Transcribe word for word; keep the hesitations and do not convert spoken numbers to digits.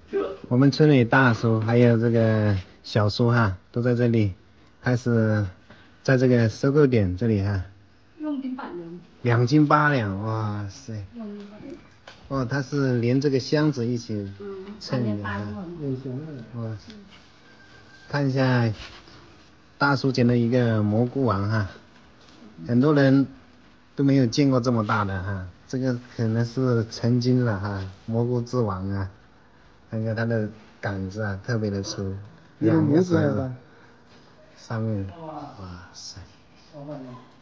我们村里大叔还有这个小叔哈，都在这里开始在这个收购点这里哈。两斤八两。两斤八两，哇塞！哦，他是连这个箱子一起称的哈。哇，看一下大叔捡的一个蘑菇王哈，很多人都没有见过这么大的哈，这个可能是成精了哈，蘑菇之王啊。看看它的杆子啊，特别的粗，两个手上面，哇塞！